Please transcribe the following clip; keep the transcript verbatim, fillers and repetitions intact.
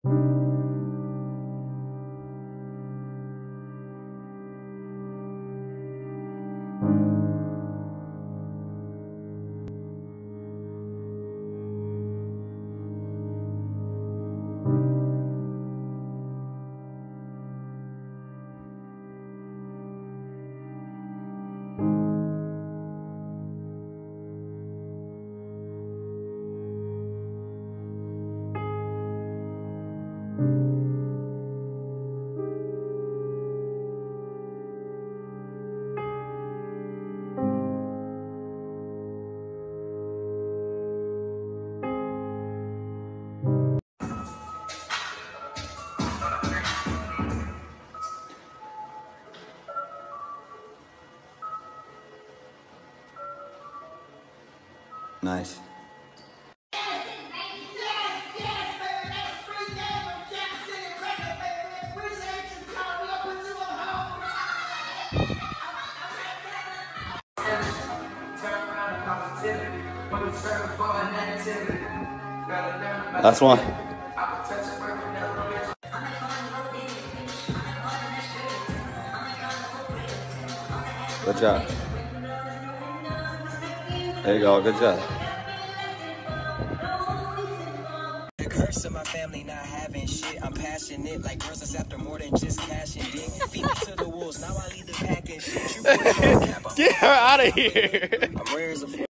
Nice. Last one. Good job. There you go. Good job. Curse of my family not having shit. I'm passionate like girls that's after more than just cash and dick. Feed me to the wolves. Now I leave the pack and shit. You Get her out of here. I'm rare as a